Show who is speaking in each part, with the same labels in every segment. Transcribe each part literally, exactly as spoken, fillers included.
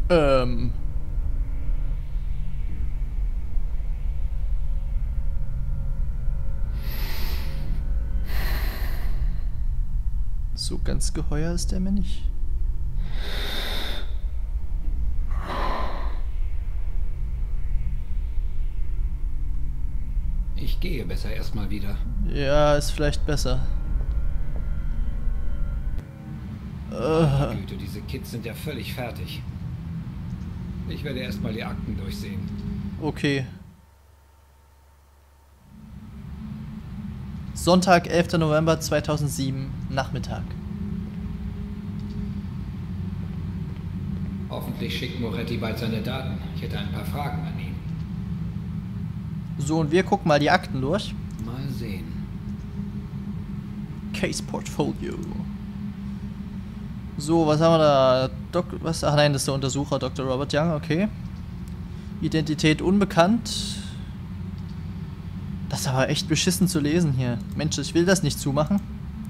Speaker 1: Ähm. So ganz geheuer ist der mir nicht.
Speaker 2: Ich gehe besser erstmal wieder.
Speaker 1: Ja, ist vielleicht besser.
Speaker 2: Meine Güte, diese Kids sind ja völlig fertig. Ich werde erstmal die Akten durchsehen.
Speaker 1: Okay. Sonntag, elfter November zweitausendsieben, Nachmittag.
Speaker 2: Hoffentlich schickt Moretti bald seine Daten. Ich hätte ein paar Fragen an ihn.
Speaker 1: So, und wir gucken mal die Akten durch.
Speaker 2: Mal sehen.
Speaker 1: Case Portfolio. So, was haben wir da? Doc, was? Ach nein, das ist der Untersucher, Doktor Robert Young, okay. Identität unbekannt. Das ist aber echt beschissen zu lesen hier. Mensch, ich will das nicht zumachen.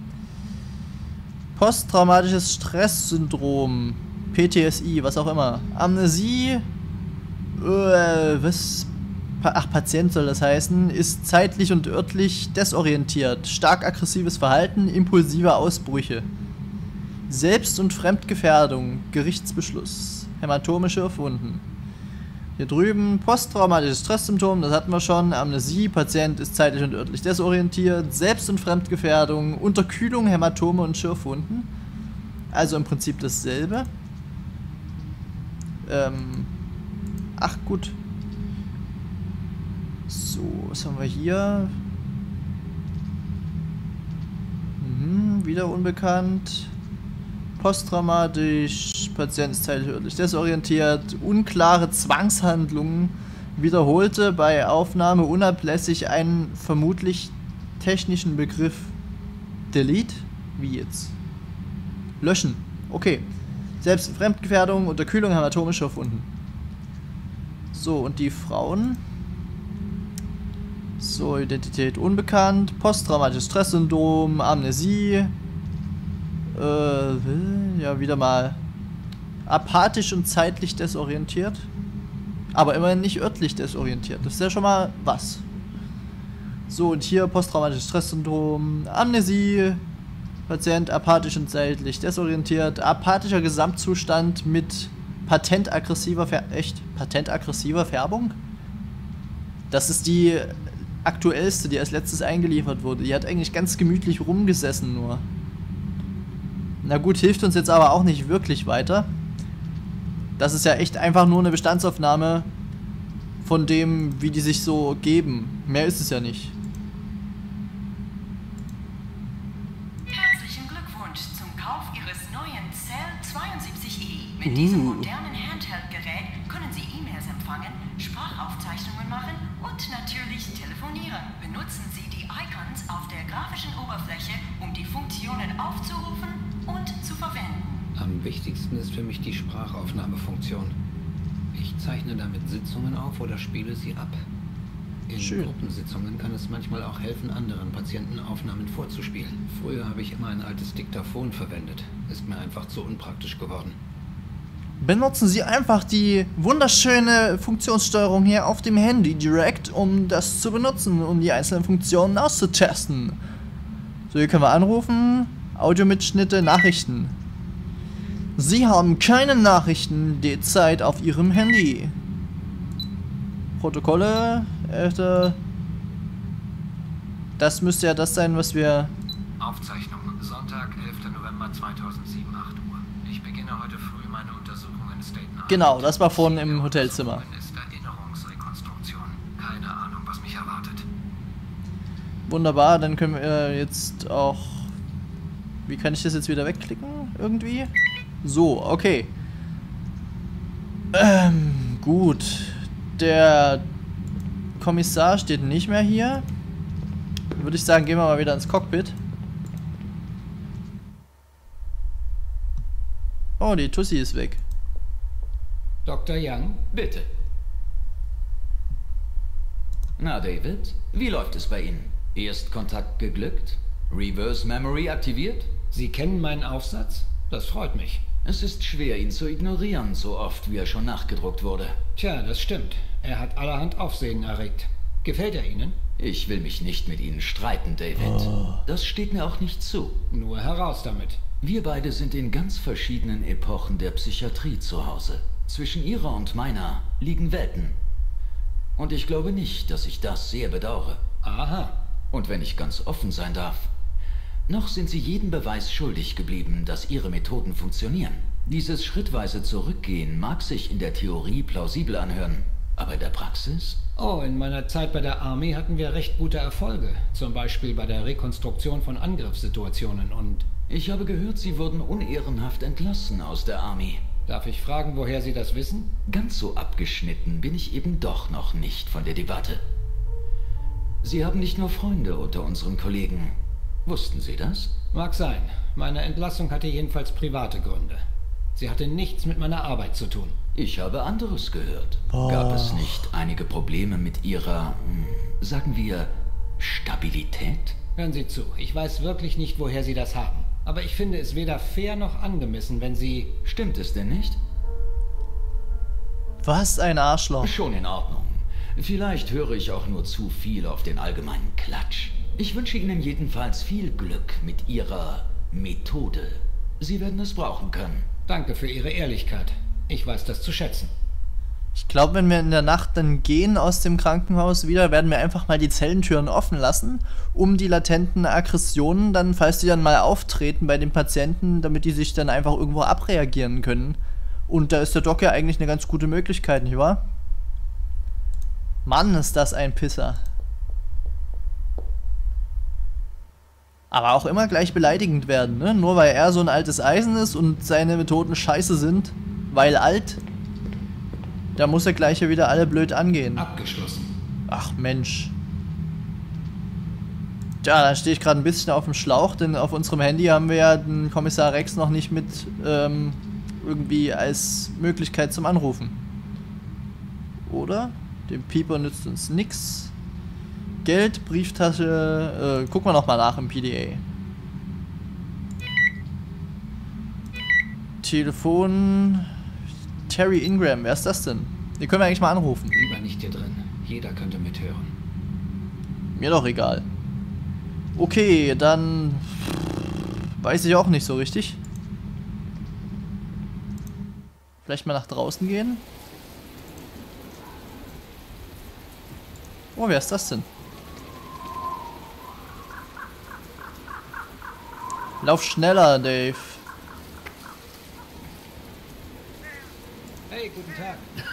Speaker 1: Posttraumatisches Stresssyndrom. P T S I, was auch immer. Amnesie. Äh, was? Ach, Patient soll das heißen. Ist zeitlich und örtlich desorientiert. Stark aggressives Verhalten, impulsive Ausbrüche. Selbst- und Fremdgefährdung. Gerichtsbeschluss. Hämatomische Wunden. Hier drüben posttraumatisches Stresssymptom, das hatten wir schon. Amnesie, Patient ist zeitlich und örtlich desorientiert. Selbst- und Fremdgefährdung, Unterkühlung, Hämatome und Schürfwunden. Also im Prinzip dasselbe. Ähm. Ach gut. So, was haben wir hier? Mhm, wieder unbekannt. Posttraumatisch, Patient ist zeitlich örtlich desorientiert, unklare Zwangshandlungen, wiederholte bei Aufnahme unablässig einen vermutlich technischen Begriff. Delete? Wie jetzt? Löschen. Okay. Selbst Fremdgefährdung, Unterkühlung, Hämatome, Schürfwunden. So, und die Frauen? So, Identität unbekannt, posttraumatisches Stresssyndrom, Amnesie. Äh, ja, wieder mal apathisch und zeitlich desorientiert. Aber immerhin nicht örtlich desorientiert. Das ist ja schon mal was. So, und hier posttraumatisches Stresssyndrom, Amnesie, Patient apathisch und zeitlich desorientiert, apathischer Gesamtzustand mit patentaggressiver Färbung. Echt? Patentaggressiver Färbung? Das ist die aktuellste, die als letztes eingeliefert wurde. Die hat eigentlich ganz gemütlich rumgesessen nur. Na gut, hilft uns jetzt aber auch nicht wirklich weiter. Das ist ja echt einfach nur eine Bestandsaufnahme von dem, wie die sich so geben. Mehr ist es ja nicht.
Speaker 3: Herzlichen Glückwunsch zum Kauf Ihres neuen Cell zweiundsiebzig i. Mit diesem
Speaker 1: Uh.
Speaker 3: modernen Handheld-Gerät können Sie E-Mails empfangen, Sprachaufzeichnungen machen und natürlich telefonieren. Benutzen Sie die Icons auf der grafischen Oberfläche, um die Funktionen aufzurufen und zu verwenden.
Speaker 2: Am wichtigsten ist für mich die Sprachaufnahmefunktion. Ich zeichne damit Sitzungen auf oder spiele sie ab. In
Speaker 1: Schön.
Speaker 2: Gruppensitzungen kann es manchmal auch helfen, anderen Patienten Aufnahmen vorzuspielen. Früher habe ich immer ein altes Diktaphon verwendet. Ist mir einfach zu unpraktisch geworden.
Speaker 1: Benutzen Sie einfach die wunderschöne Funktionssteuerung hier auf dem Handy direkt, um das zu benutzen, um die einzelnen Funktionen auszutesten. So, hier können wir anrufen, Audiomitschnitte, Nachrichten. Sie haben keine Nachrichten derzeit auf Ihrem Handy. Protokolle, elfter Das müsste ja das sein, was wir...
Speaker 2: Aufzeichnung, Sonntag, elfter November zweitausendsieben, acht Uhr. Ich beginne heute früh meine Untersuchung in Staten Island.
Speaker 1: Genau, das war vorhin im Hotelzimmer.
Speaker 2: Ist Erinnerungsrekonstruktion. Keine Ahnung, was mich erwartet.
Speaker 1: Wunderbar, dann können wir jetzt auch... Wie kann ich das jetzt wieder wegklicken? Irgendwie? So, okay. Ähm, gut. Der Kommissar steht nicht mehr hier. Würde ich sagen, gehen wir mal wieder ins Cockpit. Oh, die Tussi ist weg.
Speaker 4: Doktor Young, bitte. Na, David, wie läuft es bei Ihnen? Erstkontakt geglückt? Reverse Memory aktiviert?
Speaker 2: Sie kennen meinen Aufsatz? Das freut mich.
Speaker 4: Es ist schwer, ihn zu ignorieren, so oft wie er schon nachgedruckt wurde.
Speaker 2: Tja, das stimmt. Er hat allerhand Aufsehen erregt. Gefällt er Ihnen?
Speaker 4: Ich will mich nicht mit Ihnen streiten, David.
Speaker 1: Oh.
Speaker 4: Das steht mir auch nicht zu.
Speaker 2: Nur heraus damit.
Speaker 4: Wir beide sind in ganz verschiedenen Epochen der Psychiatrie zu Hause. Zwischen Ihrer und meiner liegen Welten. Und ich glaube nicht, dass ich das sehr bedauere.
Speaker 2: Aha.
Speaker 4: Und wenn ich ganz offen sein darf, noch sind Sie jeden Beweis schuldig geblieben, dass Ihre Methoden funktionieren. Dieses schrittweise Zurückgehen mag sich in der Theorie plausibel anhören, aber in der Praxis?
Speaker 2: Oh, in meiner Zeit bei der Army hatten wir recht gute Erfolge. Zum Beispiel bei der Rekonstruktion von Angriffssituationen und...
Speaker 4: Ich habe gehört, Sie wurden unehrenhaft entlassen aus der Army.
Speaker 2: Darf ich fragen, woher Sie das wissen?
Speaker 4: Ganz so abgeschnitten bin ich eben doch noch nicht von der Debatte. Sie haben nicht nur Freunde unter unseren Kollegen. Wussten Sie das?
Speaker 2: Mag sein. Meine Entlassung hatte jedenfalls private Gründe. Sie hatte nichts mit meiner Arbeit zu tun.
Speaker 4: Ich habe anderes gehört.
Speaker 1: Boah.
Speaker 4: Gab es nicht einige Probleme mit Ihrer, hm, sagen wir, Stabilität?
Speaker 2: Hören Sie zu, ich weiß wirklich nicht, woher Sie das haben. Aber ich finde es weder fair noch angemessen, wenn Sie...
Speaker 4: Stimmt es denn nicht?
Speaker 1: Was ein Arschloch.
Speaker 4: Schon in Ordnung. Vielleicht höre ich auch nur zu viel auf den allgemeinen Klatsch. Ich wünsche Ihnen jedenfalls viel Glück mit Ihrer Methode. Sie werden es brauchen können.
Speaker 2: Danke für Ihre Ehrlichkeit. Ich weiß das zu schätzen.
Speaker 1: Ich glaube, wenn wir in der Nacht dann gehen aus dem Krankenhaus wieder, werden wir einfach mal die Zellentüren offen lassen, um die latenten Aggressionen dann, falls die dann mal auftreten bei den Patienten, damit die sich dann einfach irgendwo abreagieren können. Und da ist der Doc ja eigentlich eine ganz gute Möglichkeit, nicht wahr? Mann, ist das ein Pisser. Aber auch immer gleich beleidigend werden, ne? Nur weil er so ein altes Eisen ist und seine Methoden scheiße sind, weil alt, da muss er gleich ja wieder alle blöd angehen.
Speaker 2: Abgeschlossen.
Speaker 1: Ach Mensch. Tja, da stehe ich gerade ein bisschen auf dem Schlauch, denn auf unserem Handy haben wir ja den Kommissar Rex noch nicht mit ähm, irgendwie als Möglichkeit zum Anrufen. Oder? Dem Pieper nützt uns nix. Geld, Brieftasche, äh, gucken wir nochmal nach im P D A. Telefon. Terry Ingram, wer ist das denn? Den können wir eigentlich mal anrufen.
Speaker 2: Lieber nicht hier drin. Jeder könnte mithören.
Speaker 1: Mir doch egal. Okay, dann weiß ich auch nicht so richtig. Vielleicht mal nach draußen gehen. Oh, wer ist das denn? Lauf schneller, Dave.
Speaker 2: Hey, guten Tag.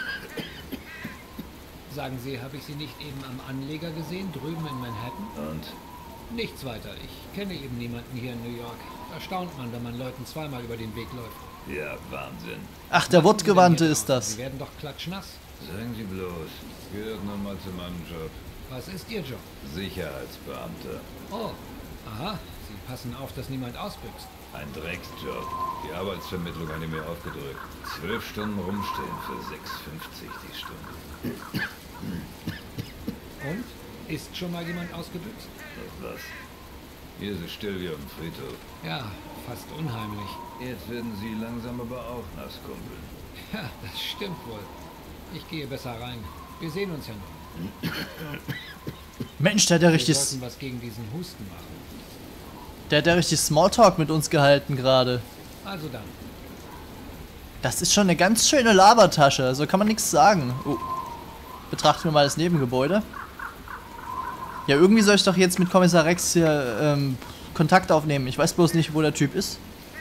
Speaker 2: Sagen Sie, habe ich Sie nicht eben am Anleger gesehen, drüben in Manhattan?
Speaker 5: Und?
Speaker 2: Nichts weiter. Ich kenne eben niemanden hier in New York. Erstaunt man, wenn man Leuten zweimal über den Weg läuft.
Speaker 5: Ja, Wahnsinn.
Speaker 1: Ach, der
Speaker 2: Was machen Sie denn
Speaker 1: Wortgewandte
Speaker 2: hier
Speaker 1: ist
Speaker 2: draußen?
Speaker 1: das.
Speaker 2: Sie werden doch klatschnass.
Speaker 5: Sagen Sie bloß, gehört nun mal zu meinem Job.
Speaker 2: Was ist Ihr Job?
Speaker 5: Sicherheitsbeamter.
Speaker 2: Oh, aha. Sie passen auf, dass niemand ausbüchst.
Speaker 5: Ein Drecksjob. Die Arbeitsvermittlung hat mir aufgedrückt. Zwölf Stunden rumstehen für sechs fünfzig die Stunde.
Speaker 2: Und? Ist schon mal jemand ausgebüxt?
Speaker 5: Das was? Hier ist es still wie auf dem Friedhof.
Speaker 2: Ja, fast unheimlich.
Speaker 5: Jetzt werden Sie langsam aber auch nass, Kumpel.
Speaker 2: Ja, das stimmt wohl. Ich gehe besser rein. Wir sehen uns ja noch.
Speaker 1: Mensch, der hat ja
Speaker 2: Wir
Speaker 1: richtig,
Speaker 2: sollten was gegen diesen Husten machen.
Speaker 1: der hat ja richtig Smalltalk mit uns gehalten gerade.
Speaker 2: Also dann.
Speaker 1: Das ist schon eine ganz schöne Labertasche, also kann man nichts sagen. Oh. Betrachten wir mal das Nebengebäude. Ja, irgendwie soll ich doch jetzt mit Kommissar Rex hier ähm, Kontakt aufnehmen. Ich weiß bloß nicht, wo der Typ ist.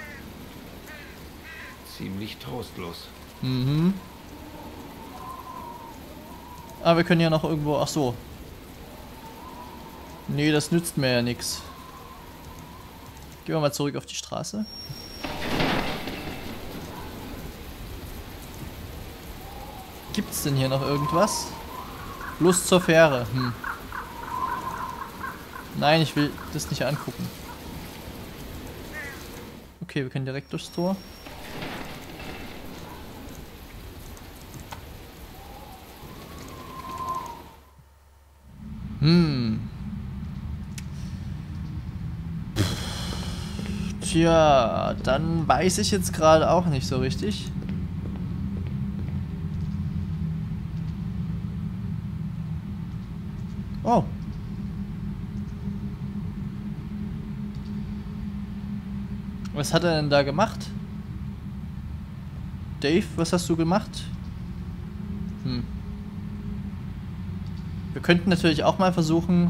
Speaker 2: Ziemlich trostlos.
Speaker 1: Mhm. Aber wir können ja noch irgendwo... Ach so. Nee, das nützt mir ja nichts. Gehen wir mal zurück auf die Straße. Gibt's denn hier noch irgendwas? Lust zur Fähre. Hm. Nein, ich will das nicht angucken. Okay, wir können direkt durchs Tor. Hm. Tja, dann weiß ich jetzt gerade auch nicht so richtig. Oh. Was hat er denn da gemacht? Dave, was hast du gemacht? Hm. Wir könnten natürlich auch mal versuchen.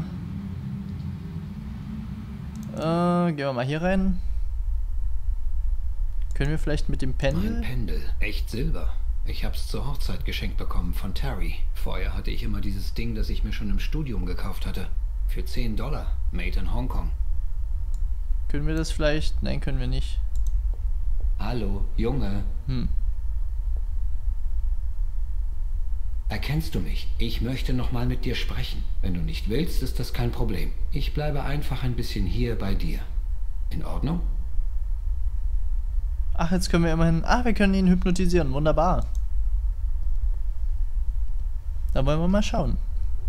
Speaker 1: Äh, gehen wir mal hier rein. Können wir vielleicht mit dem Pendel?
Speaker 2: Mein Pendel, echt Silber. Ich hab's zur Hochzeit geschenkt bekommen von Terry. Vorher hatte ich immer dieses Ding, das ich mir schon im Studium gekauft hatte. Für zehn Dollar. Made in Hongkong.
Speaker 1: Können wir das vielleicht? Nein, können wir nicht.
Speaker 2: Hallo, Junge.
Speaker 1: Hm.
Speaker 2: Erkennst du mich? Ich möchte noch mal mit dir sprechen. Wenn du nicht willst, ist das kein Problem. Ich bleibe einfach ein bisschen hier bei dir. In Ordnung?
Speaker 1: Ach, jetzt können wir immerhin... Ach, wir können ihn hypnotisieren. Wunderbar. Da wollen wir mal schauen.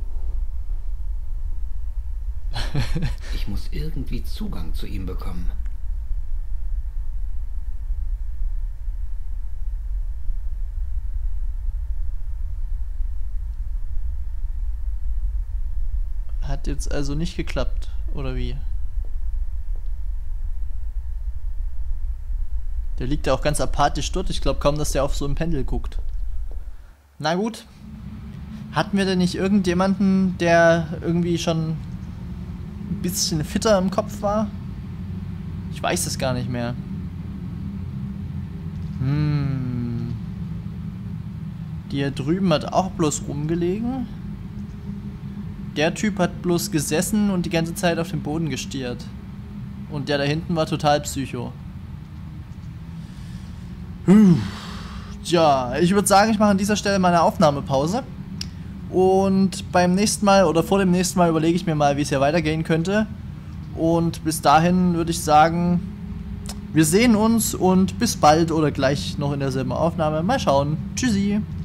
Speaker 2: Ich muss irgendwie Zugang zu ihm bekommen.
Speaker 1: Hat jetzt also nicht geklappt, oder wie? Der liegt ja auch ganz apathisch dort. Ich glaube kaum, dass der auf so ein Pendel guckt. Na gut. Hatten wir denn nicht irgendjemanden, der irgendwie schon ein bisschen fitter im Kopf war? Ich weiß es gar nicht mehr. Hm. Die hier drüben hat auch bloß rumgelegen. Der Typ hat bloß gesessen und die ganze Zeit auf den Boden gestiert. Und der da hinten war total psycho. Hm. Tja, ich würde sagen, ich mache an dieser Stelle mal eine Aufnahmepause. Und beim nächsten Mal oder vor dem nächsten Mal überlege ich mir mal, wie es hier weitergehen könnte. Und bis dahin würde ich sagen, wir sehen uns und bis bald oder gleich noch in derselben Aufnahme. Mal schauen. Tschüssi.